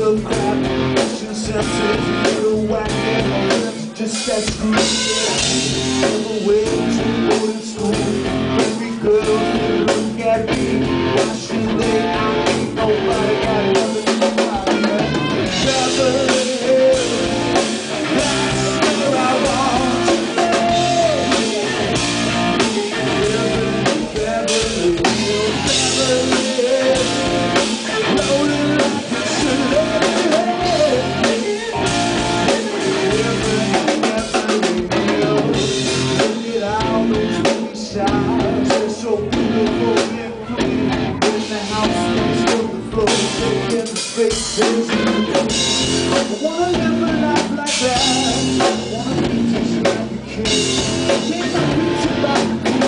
of crap. Fashion senses, little whack and just that screw. Never way to go to school. Baby girls look at me. Why should they? I ain't nobody got nothing to find. Beverly Hills, that's where I want to be. Beverly Hills, rolling like a celebrity. Look at all those pretty sides, they're so beautiful and clean. In the house, next to the floor, taking the spaces. I wanna live a life like that. I wanna be just like a kid. Can't I be too like a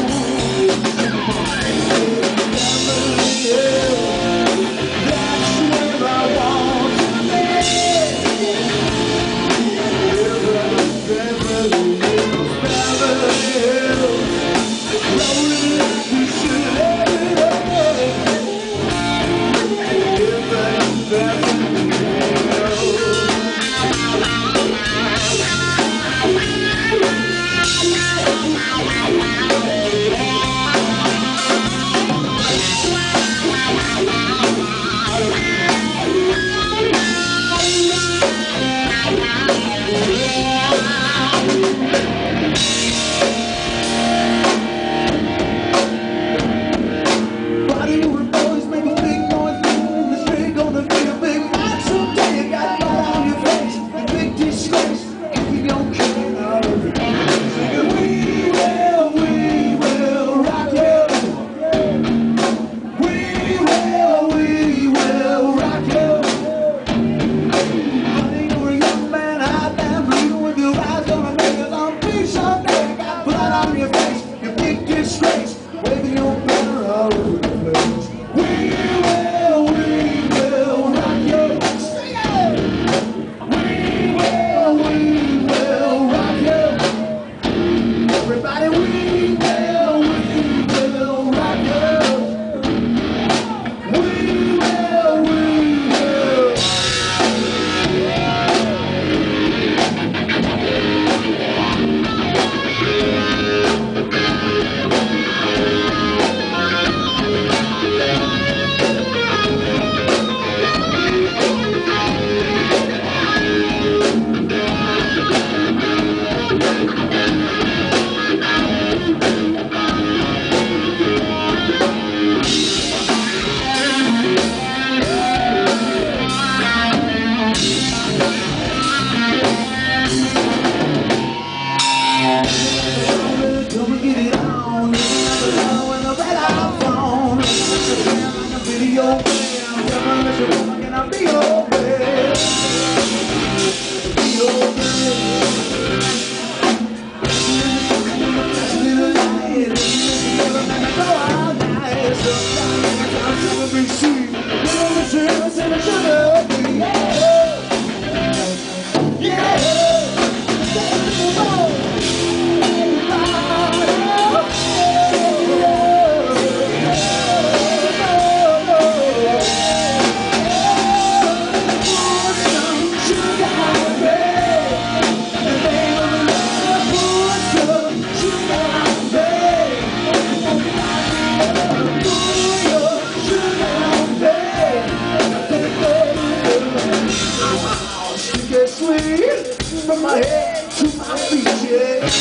from my head to my feet, yeah.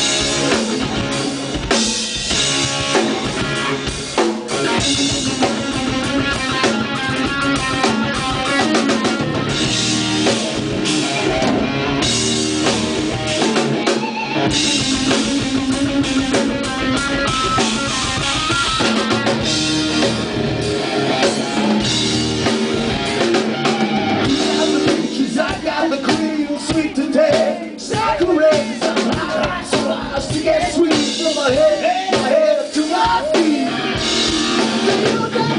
Sweet today, saccharine, somehow, so I to get sweet from my head to my feet.